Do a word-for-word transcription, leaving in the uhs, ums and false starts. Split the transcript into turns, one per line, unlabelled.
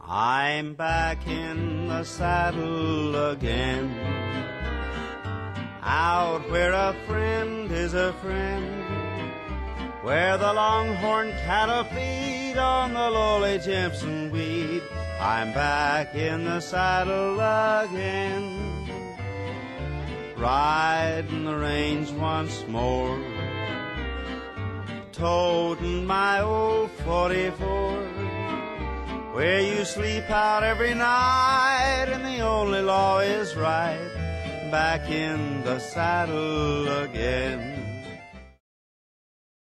I'm back in the saddle again, out where a friend is a friend, where the longhorn cattle feed on the lowly Jimson weed. I'm back in the saddle again, riding the range once more, toting my old forty-four, where you sleep out every night and the only law is right. Back in the saddle again.